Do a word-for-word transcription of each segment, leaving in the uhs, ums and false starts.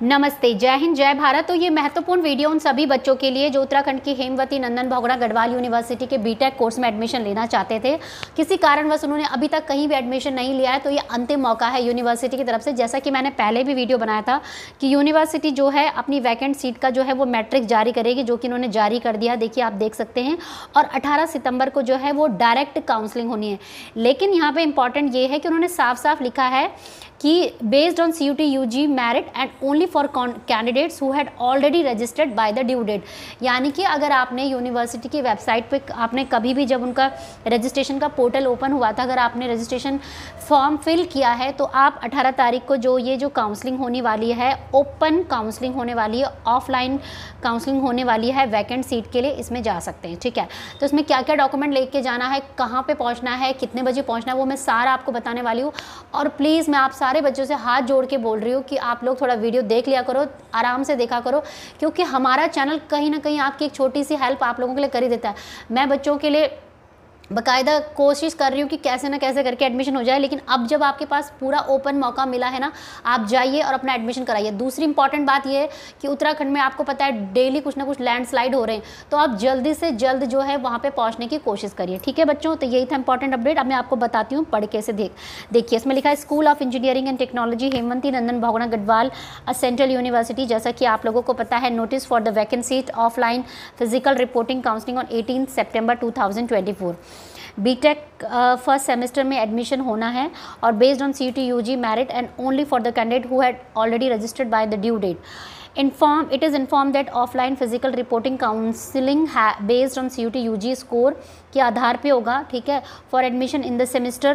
नमस्ते, जय हिंद, जय भारत। तो ये महत्वपूर्ण वीडियो उन सभी बच्चों के लिए जो उत्तराखंड की हेमवती नंदन बहुगुणा गढ़वाल यूनिवर्सिटी के बीटेक कोर्स में एडमिशन लेना चाहते थे। किसी कारणवश उन्होंने अभी तक कहीं भी एडमिशन नहीं लिया है, तो ये अंतिम मौका है यूनिवर्सिटी की तरफ से। जैसा कि मैंने पहले भी वीडियो बनाया था कि यूनिवर्सिटी जो है अपनी वैकेंट सीट का जो है वो मैट्रिक्स जारी करेगी, जो कि इन्होंने जारी कर दिया। देखिए, आप देख सकते हैं। और अठारह सितंबर को जो है वो डायरेक्ट काउंसलिंग होनी है। लेकिन यहाँ पे इंपॉर्टेंट ये है कि उन्होंने साफ साफ लिखा है कि based on C U T U G merit and only for candidates who had already registered by the due date. यानी कि अगर आपने यूनिवर्सिटी की वेबसाइट पे आपने कभी भी जब उनका रजिस्ट्रेशन का पोर्टल ओपन हुआ था, अगर आपने रजिस्ट्रेशन फॉर्म फिल किया है, तो आप अठारह तारीख को जो ये जो काउंसलिंग होने वाली है, ओपन काउंसलिंग होने वाली है, ऑफलाइन काउंसलिंग होने वाली है वैकेंट सीट के लिए, इसमें जा सकते हैं। ठीक है, तो इसमें क्या क्या डॉक्यूमेंट लेके जाना है, कहाँ पे पहुँचना है, कितने बजे पहुँचना है, वो मैं सारा आपको बताने वाली हूँ। और प्लीज़ मैं आप सारे बच्चों से हाथ जोड़ के बोल रही हूँ कि आप लोग थोड़ा वीडियो देख लिया करो, आराम से देखा करो, क्योंकि हमारा चैनल कहीं ना कहीं आपकी एक छोटी सी हेल्प आप लोगों के लिए कर ही देता है। मैं बच्चों के लिए बाकायदा कोशिश कर रही हूँ कि कैसे ना कैसे करके एडमिशन हो जाए, लेकिन अब जब आपके पास पूरा ओपन मौका मिला है ना, आप जाइए और अपना एडमिशन कराइए। दूसरी इंपॉर्टेंट बात ये है कि उत्तराखंड में आपको पता है डेली कुछ ना कुछ लैंडस्लाइड हो रहे हैं, तो आप जल्दी से जल्द जो है वहाँ पे पहुँचने की कोशिश करिए। ठीक है बच्चों, तो यही था इंपॉर्टेंट अपडेट। अब मैं आपको बताती हूँ पढ़ के से देख देखिए इसमें लिखा है school of engineering and technology Hemvati Nandan Bahuguna Garhwal a central university. जैसा कि आप लोगों को पता है, notice for the vacant seat offline physical reporting counselling on eighteen September two thousand twenty four. BTech first semester में एडमिशन होना है और based on C U T U G merit and only for the candidate who had already registered by the due date. Inform it is informed that offline physical reporting counseling based on C U T U G score के आधार पे होगा। ठीक है, for admission in the semester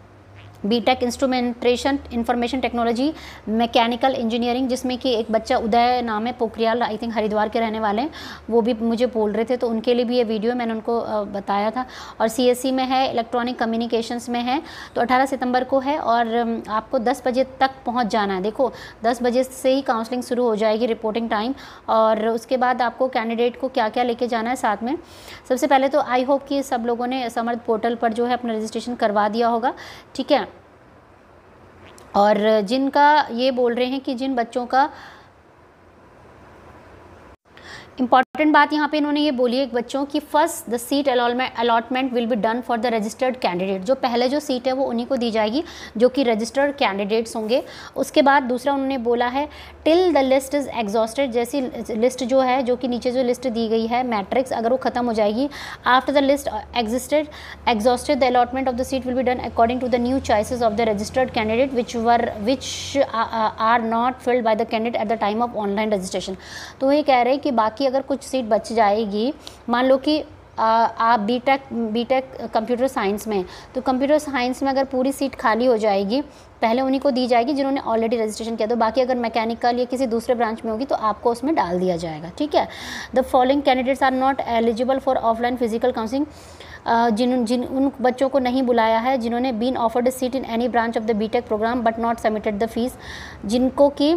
BTech instrumentation information technology mechanical engineering, जिसमें कि एक बच्चा उदय नाम है, पोखरियाल आई थिंक हरिद्वार के रहने वाले हैं, वो भी मुझे बोल रहे थे, तो उनके लिए भी ये वीडियो मैंने उनको बताया था। और सीएससी में है, इलेक्ट्रॉनिक कम्युनिकेशंस में है, तो अठारह सितंबर को है और आपको दस बजे तक पहुंच जाना है। देखो, दस बजे से ही काउंसलिंग शुरू हो जाएगी, रिपोर्टिंग टाइम। और उसके बाद आपको कैंडिडेट को क्या क्या लेके जाना है साथ में। सबसे पहले तो आई होप कि सब लोगों ने समर्थ पोर्टल पर जो है अपना रजिस्ट्रेशन करवा दिया होगा। ठीक है, और जिनका ये बोल रहे हैं कि जिन बच्चों का इंपॉर्टेंट बात यहाँ पे इन्होंने ये बोली है बच्चों की, first the seat allotment will be done for the registered candidate. जो पहले जो सीट है वो उन्हीं को दी जाएगी जो कि रजिस्टर्ड कैंडिडेट्स होंगे। उसके बाद दूसरा उन्होंने बोला है till the list is exhausted. जैसी लिस्ट जो है, जो कि नीचे जो लिस्ट दी गई है मैट्रिक्स, अगर वो खत्म हो जाएगी, after the list existed exhausted the allotment of the seat will be done according to the new choices of the registered candidate which were which are not filled by the candidate at the time of online registration. तो ये कह रहे हैं कि बाकी अगर कुछ seat बच जाएगी, मान लो कि आ, आप बीटेक बीटेक कंप्यूटर साइंस में, तो कंप्यूटर साइंस में अगर पूरी सीट खाली हो जाएगी, पहले उन्हीं को दी जाएगी जिन्होंने ऑलरेडी रजिस्ट्रेशन किया। तो बाकी अगर मैकेनिकल या किसी दूसरे ब्रांच में होगी तो आपको उसमें डाल दिया जाएगा। ठीक है, the following candidates are not eligible for offline physical counselling. जिन जिन उन बच्चों को नहीं बुलाया है जिन्होंने been offered seat in any branch of the BTech programme but not submitted the fees. जिनको कि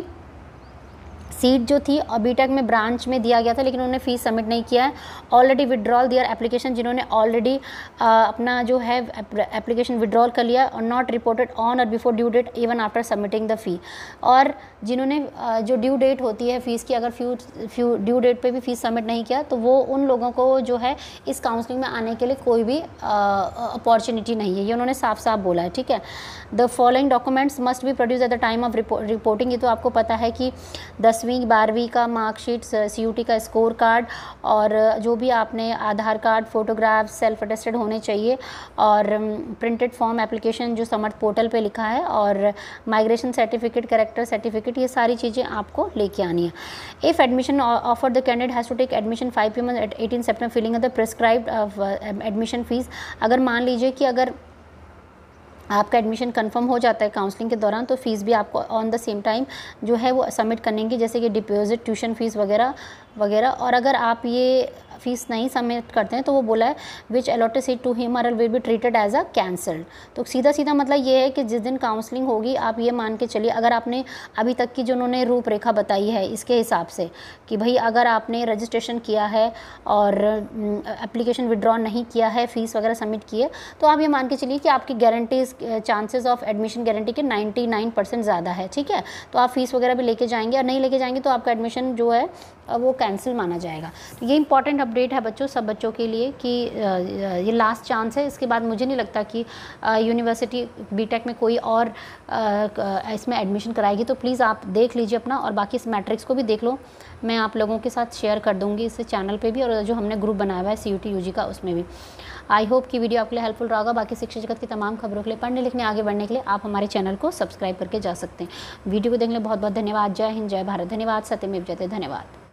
सीट जो थी और बीटेक में ब्रांच में दिया गया था लेकिन उन्होंने फीस सबमिट नहीं किया है। ऑलरेडी विड्रॉल दियर एप्लीकेशन, जिन्होंने ऑलरेडी अपना जो है एप्लीकेशन विड्रॉल कर लिया और not reported on or before due date even after submitting the fee. और जिन्होंने जो ड्यू डेट होती है फ़ीस की, अगर फ्यू फ्यू ड्यू डेट पे भी फ़ीस सबमिट नहीं किया, तो वो उन लोगों को जो है इस काउंसलिंग में आने के लिए कोई भी अपॉर्चुनिटी नहीं है, ये उन्होंने साफ साफ बोला है। ठीक है, the following documents must be produced at the time of reporting. ये तो आपको पता है कि दसवीं बारहवीं का मार्कशीट, सीयूटी का स्कोर कार्ड, और जो भी आपने Aadhaar card, photograph self attested होने चाहिए, और प्रिंटेड फॉर्म एप्लीकेशन जो समर्थ पोर्टल पे लिखा है, और माइग्रेशन सर्टिफिकेट, कैरेक्टर सर्टिफिकेट, ये सारी चीज़ें आपको लेके आनी है। If admission offer the candidate has to take admission five P M at eighteen September filling the prescribed admission fees. अगर मान लीजिए कि अगर आपका एडमिशन कंफर्म हो जाता है काउंसलिंग के दौरान, तो फीस भी आपको ऑन द सेम टाइम जो है वो सबमिट करने की, जैसे कि डिपॉजिट, ट्यूशन फीस वगैरह वगैरह। और अगर आप ये फीस नहीं सबमिट करते हैं तो वो बोला है which allotted seat to him or will be treated as a cancelled. तो सीधा सीधा मतलब ये है कि जिस दिन काउंसलिंग होगी आप ये मान के चलिए, अगर आपने अभी तक की जो उन्होंने रूपरेखा बताई है इसके हिसाब से कि भाई अगर आपने रजिस्ट्रेशन किया है और एप्लीकेशन विड्रॉ नहीं किया है, फ़ीस वगैरह सबमिट किए, तो आप ये मान के चलिए कि आपकी guarantees chances of admission guarantee के नाइन्टी नाइन परसेंट ज़्यादा है, ठीक है। तो आप फीस वगैरह भी लेके जाएंगे, और नहीं लेके जाएंगे तो आपका एडमिशन जो है वो कैंसिल माना जाएगा। तो ये इंपॉर्टेंट अपडेट है बच्चों, सब बच्चों के लिए कि ये लास्ट चांस है। इसके बाद मुझे नहीं लगता कि यूनिवर्सिटी बीटेक में कोई और इसमें एडमिशन कराएगी। तो प्लीज़ आप देख लीजिए अपना, और बाकी इस मैट्रिक्स को भी देख लो, मैं आप लोगों के साथ शेयर कर दूँगी इस चैनल पे भी, और जो हमने ग्रुप बनाया हुआ है C U T U G का उसमें भी। आई होप कि वीडियो आपके लिए हेल्पफुल रहा होगा। बाकी शिक्षा जगत की तमाम खबरों के लिए, पढ़ने लिखने आगे बढ़ने के लिए आप हमारे चैनल को सब्सक्राइब करके जा सकते हैं। वीडियो को देखने बहुत बहुत धन्यवाद। जय हिंद, जय भारत। धन्यवाद। सत्यमेव जयते। धन्यवाद।